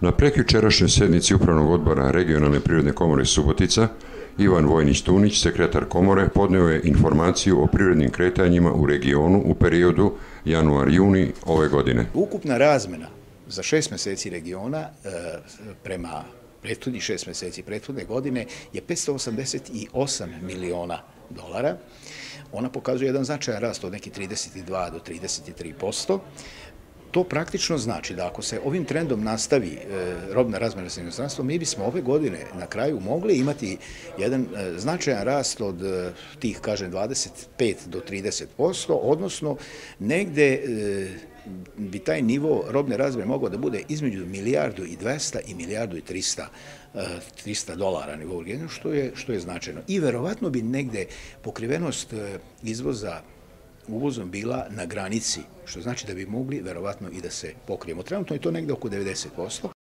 Na prekjučerašnjoj sednici Upravnog odbora Regionalne privredne komore Subotica, Ivan Vojnić-Tunić, sekretar komore, podneo je informaciju o privrednim kretanjima u regionu u periodu januar-juni ove godine. Ukupna razmena za 6 meseci regiona prema prethodnih 6 meseci prethodne godine je 588 miliona dolara. Ona pokazuje jedan značajan rast od nekih 32 do 33%. To praktično znači da ako se ovim trendom nastavi robna razmena sa inostranstvom, mi bismo ove godine na kraju mogli imati jedan značajan rast od tih, kažem, 25 do 30%, odnosno negde bi taj nivo robne razmene mogao da bude između milijardu i 200 i milijardu i 300 dolara nivou regiona, što je značajno. I verovatno bi negde pokrivenost izvoza uvozom bila na granici, što znači da bi mogli verovatno i da se pokrijemo. Trenutno je to negde oko 90%.